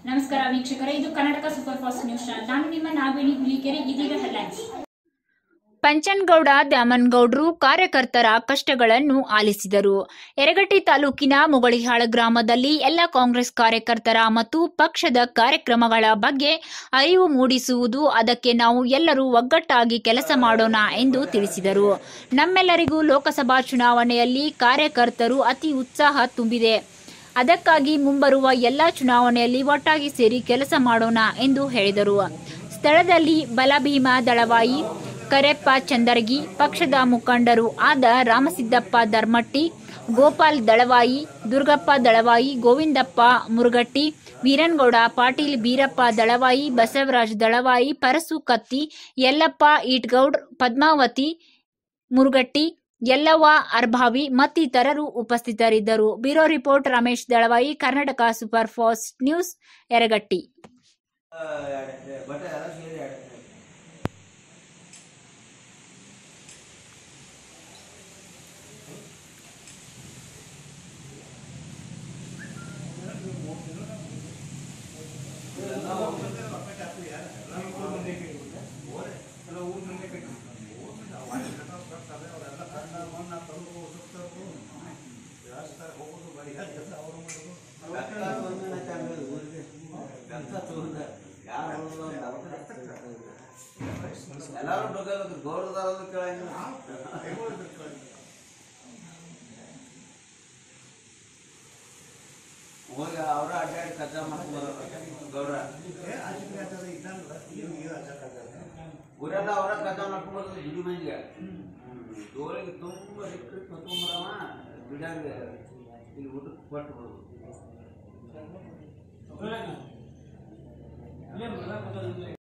ನಮಸ್ಕಾರ ವೀಕ್ಷಕರೇ, ಇದು Karnataka super fast news channel. ನಾನು ನಿಮ್ಮ ನಾಗವೇಣಿ ಹುಲಿಕೆರೆ. ಇದೀಗ ಹೆಡ್ಲೈನ್ಸ್. ಪಂಚನಗೌಡ ದ್ಯಾಮನಗೌಡರು ಕಾರ್ಯಕರ್ತರ ಕಷ್ಟಗಳನ್ನು ಆಲಿಸಿದರು. ಯರಗಟ್ಟಿ ತಾಲೂಕಿನ ಮುಗಳಿಹಾಳ ಗ್ರಾಮದಲ್ಲಿ ಎಲ್ಲ ಕಾಂಗ್ರೆಸ್ ಕಾರ್ಯಕರ್ತರ ಮತ್ತು ಪಕ್ಷದ ಕಾರ್ಯಕ್ರಮಗಳ ಬಗ್ಗೆ ಅರಿವು ಮೂಡಿಸುವುದು, ಅದಕ್ಕೆ ನಾವು ಎಲ್ಲರೂ ಒಗ್ಗಟ್ಟಾಗಿ ಕೆಲಸ ಮಾಡೋಣ ಎಂದು ತಿಳಿಸಿದರು. ನಮ್ಮೆಲ್ಲರಿಗೂ ಲೋಕಸಭಾ ಚುನಾವಣೆಯಲ್ಲಿ ಕಾರ್ಯಕರ್ತರು ಅತಿ ಉತ್ಸಾಹ ತುಂಬಿದೆ. ಅದಕ್ಕಾಗಿ ಮುಂಬರುವ ಎಲ್ಲ ಚುನಾವಣೆಯಲ್ಲಿ ಒಟ್ಟಾಗಿ ಸೇರಿ ಕೆಲಸ ಮಾಡೋಣ ಎಂದು ಹೇಳಿದರು. ಸ್ಥಳದಲ್ಲಿ ಬಲಭೀಮ ದಳವಾಯಿ, ಕರೆಪ್ಪ ಚಂದರಗಿ, ಪಕ್ಷದ ಮುಖಂಡರು ಆದ ರಾಮಸಿದ್ದಪ್ಪ ಧರ್ಮಟ್ಟಿ, ಗೋಪಾಲ್ ದಳವಾಯಿ, ದುರ್ಗಪ್ಪ ದಳವಾಯಿ, ಗೋವಿಂದಪ್ಪ ಮುರುಗಟ್ಟಿ, ವೀರನಗೌಡ ಪಾಟೀಲ್, ಬೀರಪ್ಪ ದಳವಾಯಿ, ಬಸವರಾಜ್ ದಳವಾಯಿ, ಪರಸು ಕತ್ತಿ, ಯಲ್ಲಪ್ಪ ಈಟ್ಗೌಡ್, ಪದ್ಮಾವತಿ ಮುರುಗಟ್ಟಿ, ಯಲ್ಲವ್ವ ಅರ್ಭಾವಿ ಮತ್ತಿತರರು ಉಪಸ್ಥಿತರಿದ್ದರು. Bureau report Ramesh Dalavayi, Karnataka super fast news, Yaragatti. ಹೋಗಿ ಅವರ ಅಡ್ಡಾಡಿ ಕಚ್ಚಾ ಗೌಡ್ರ ಊರೆಲ್ಲ ಅವರ ಕಚ್ಚಾ ಮಾಡ್ಕೊಂಡು ದುಡಿ ಮಂದಿಗೆ ಜೋಳಿಗೆ ತುಂಬ ರಿಕ್ರಿ ತೊಗೊಂಬರವ ಬಿಡಂಗೆ ಇಲ್ಲಿ ಊಟಕ್ಕೆ ಕೊಟ್ಟು ಬಿಡೋದು.